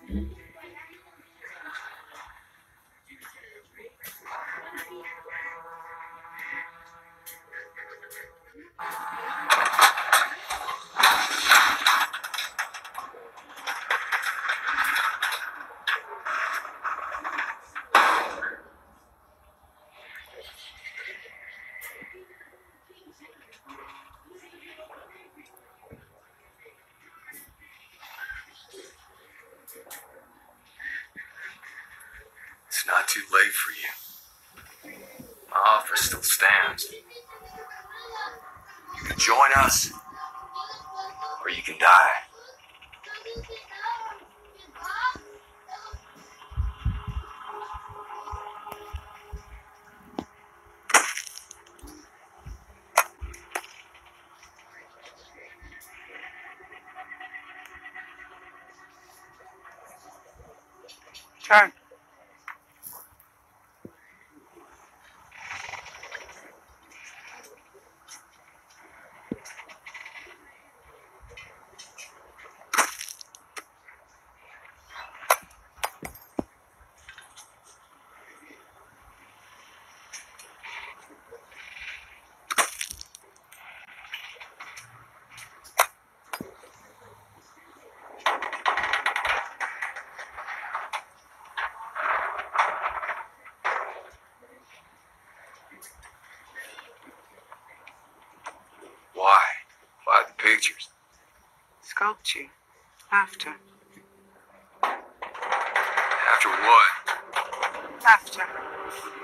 It's not too late for you. My offer still stands. You can join us, or you can die. Turn. Why? Why the pictures? Sculpt you. After. After what? After.